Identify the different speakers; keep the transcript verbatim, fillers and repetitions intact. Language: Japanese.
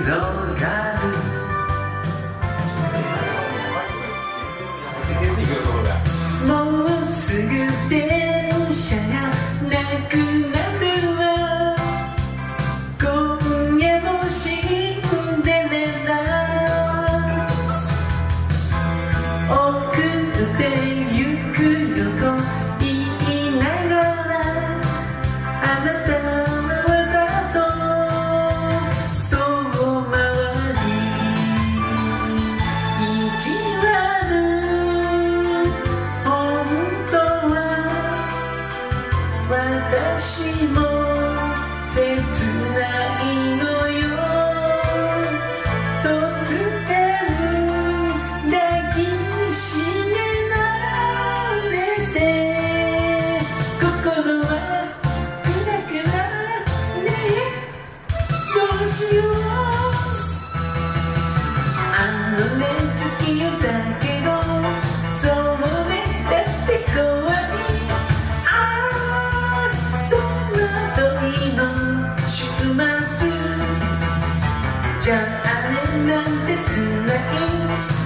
Speaker 1: もうすぐ電車がなくなるわ。今夜もシンデレラ送ってゆくよと言いながら、あなたはわざと遠回り意地悪。私も切ないのよ。突然抱きしめられて、心はクラクラねえ、どうしよう。あのね好きよだけど、そうねだって怖い。じゃああれなんて辛い。